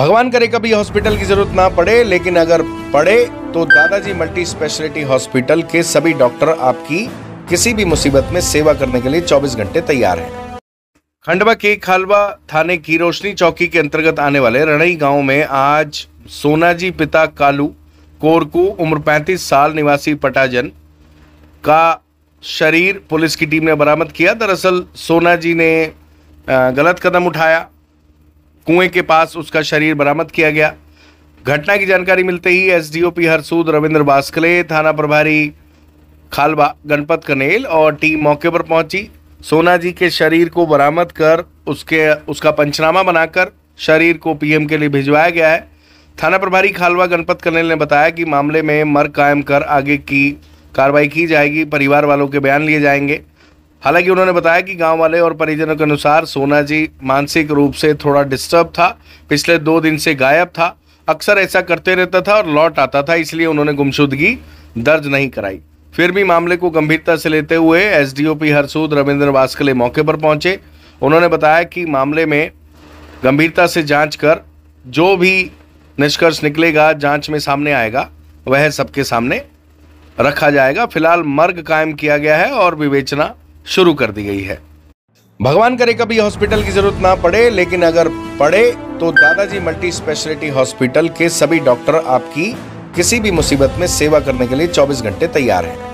भगवान करे कभी हॉस्पिटल की जरूरत ना पड़े, लेकिन अगर पड़े तो दादाजी मल्टी स्पेशलिटी हॉस्पिटल के सभी डॉक्टर आपकी किसी भी मुसीबत में सेवा करने के लिए 24 घंटे तैयार हैं। खंडवा के खालवा थाने की रोशनी चौकी के अंतर्गत आने वाले रणई गांव में आज सोनाजी पिता कालू कोरकू उम्र 35 साल निवासी पटाजन का शरीर पुलिस की टीम ने बरामद किया। दरअसल सोनाजी ने गलत कदम उठाया, कुएं के पास उसका शरीर बरामद किया गया। घटना की जानकारी मिलते ही एसडीओपी हरसूद रविंद्र बास्कले, थाना प्रभारी खालवा गणपत कनेल और टीम मौके पर पहुंची। सोनाजी के शरीर को बरामद कर उसका पंचनामा बनाकर शरीर को पीएम के लिए भिजवाया गया है। थाना प्रभारी खालवा गणपत कनेल ने बताया कि मामले में मर्ग कायम कर आगे की कार्रवाई की जाएगी, परिवार वालों के बयान लिए जाएंगे। हालांकि उन्होंने बताया कि गांव वाले और परिजनों के अनुसार सोनाजी मानसिक रूप से थोड़ा डिस्टर्ब था, पिछले 2 दिन से गायब था, अक्सर ऐसा करते रहता था और लौट आता था, इसलिए उन्होंने गुमशुदगी दर्ज नहीं कराई। फिर भी मामले को गंभीरता से लेते हुए एसडीओपी हरसूद रविंद्र बास्कले मौके पर पहुंचे। उन्होंने बताया कि मामले में गंभीरता से जांच कर जो भी निष्कर्ष निकलेगा, जांच में सामने आएगा, वह सबके सामने रखा जाएगा। फिलहाल मर्ग कायम किया गया है और विवेचना शुरू कर दी गई है। भगवान करे कभी हॉस्पिटल की जरूरत ना पड़े, लेकिन अगर पड़े तो दादाजी मल्टी स्पेशलिटी हॉस्पिटल के सभी डॉक्टर आपकी किसी भी मुसीबत में सेवा करने के लिए 24 घंटे तैयार हैं।